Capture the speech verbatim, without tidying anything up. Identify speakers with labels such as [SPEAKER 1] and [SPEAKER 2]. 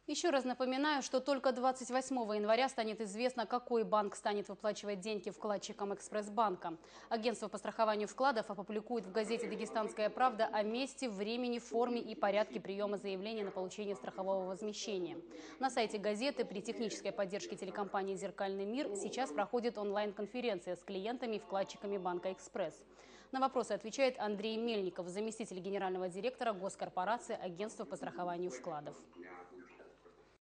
[SPEAKER 1] Еще раз напоминаю, что только двадцать восьмого января станет известно, какой банк станет выплачивать деньги вкладчикам Экспресс-банка. Агентство по страхованию вкладов опубликует в газете «Дагестанская правда» о месте, времени, форме и порядке приема заявления на получение страхового возмещения. На сайте газеты при технической поддержке телекомпании «Зеркальный мир» сейчас проходит онлайн-конференция с клиентами и вкладчиками банка «Экспресс». На вопросы отвечает Андрей Мельников, заместитель генерального директора госкорпорации Агентства по страхованию вкладов.